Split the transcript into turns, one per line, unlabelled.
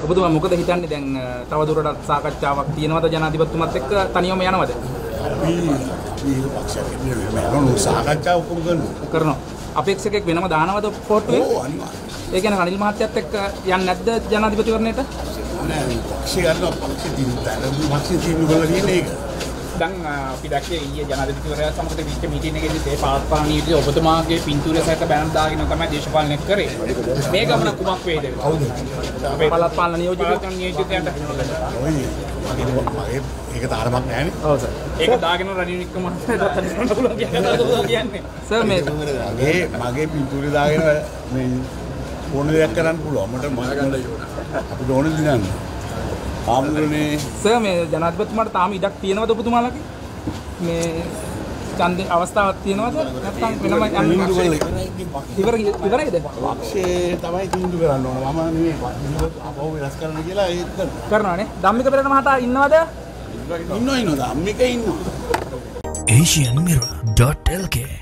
ඔබතුමා මොකද හිතන්නේ දැන් තව දුරටත් සාකච්ඡාවක් තියෙනවද ජනාධිපතිතුමත් එක්ක තනියම යනවද?
අපි පක්ෂයක් සාකච්ඡා ඔක්කොම කරනවා.
අපේක්ෂකෙක් වෙනම දානවද පොට්ටුවේ?
ඔව් අනිවාර්යයෙන්.
ඒ කියන්නේ රනිල් මහත්තයත් එක්ක යන්නේ නැද්ද ජනාධිපතිවරණයට?
නෑ පක්ෂය ගන්නවා පක්ෂය තීන්දුව කරලා තියෙන්නේ ඒක.
දැන් අපි දැක්කේ ඊයේ ජනාධිපතිවරයා සමග විච්ච මීටින් එකේදී ඒ පාර්ලිමේන්තු නීතිය ඔබතුමාගේ පින්තූරය සහිත බැනර් දාගෙන තමයි දේශපාලනය කරේ. මේ ගමන කුමක් වේද?
කවුද?
අපේ පළාත් පාලන නියෝජිතයන්ට.
මගේ ඒක තාරමක් නෑනේ.
ඔව් සර්. ඒක දාගෙන රනිල් වික්‍රමසිංහට තනියම පුළුවන් කියන්නේ. සර්
මගේ පින්තූරය දාගෙන මේ ඕන දෙයක් කරන්න පුළුවන්. අපිට ඕන දිනන්න. ආම්දුනේ
සර් මේ ජනාධිපතිතුමාට තාම ඉඩක් තියෙනවද ඔබතුමාලගේ? මේ ඡන්දේ අවස්ථාවක් තියෙනවද? නැත්නම් වෙනම ඉවරයිද?
පක්ෂේ තමයි තීන්දුව කරන්න ඕන. මම නෙමෙයි අපව වෙනස් කරන්න කියලා ඒක
කරනවානේ. ධම්මික පෙරේර මහතා ඉන්නවද?
ඉන්නවා ධම්මික ඉන්නවා.
asianmirror.lk